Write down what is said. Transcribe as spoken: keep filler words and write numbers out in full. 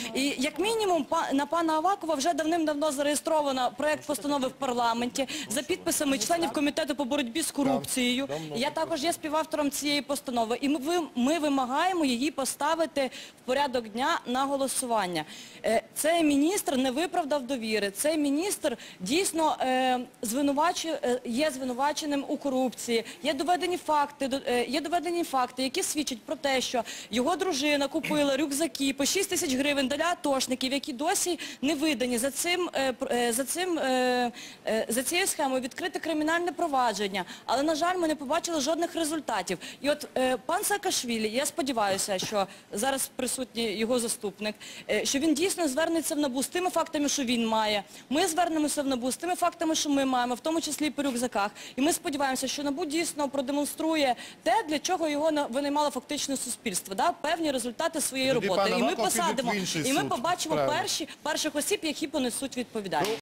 І як мінімум на пана Авакова вже давним-давно зареєстровано проект постанови в парламенті за підписами членів комітету по боротьбі з корупцією. Я також є співавтором цієї постанови. І ми, ми вимагаємо її поставити в порядок дня на голосування. Цей міністр не виправдав довіри. Цей міністр дійсно е, звинувачує, є звинуваченим у корупції. Є доведені факти, е, є доведені факти, які свідчать про те, що його дружина купила рюкзаки по шість тисяч гривень для атошників, які досі не видані. За цим, е, за цим, е, е, за цією схемою відкрите кримінальне провадження. Але, на жаль, ми не побачили жодних результатів. І от е, пан Саакашвілі, я сподіваюся, що зараз присутній його заступник, е, що він дійсно звернеться в НАБУ з тими фактами, що він має. Ми звернемося в НАБУ з тими фактами, що ми маємо, в тому числі і по рюкзаках. І ми сподіваємося, що НАБУ дійсно продемонструє те, для чого його винаймало фактично суспільство, да? Певні результати своєї роботи. І ми посадимо, і ми побачимо перші, перших осіб, які понесуть відповідальність.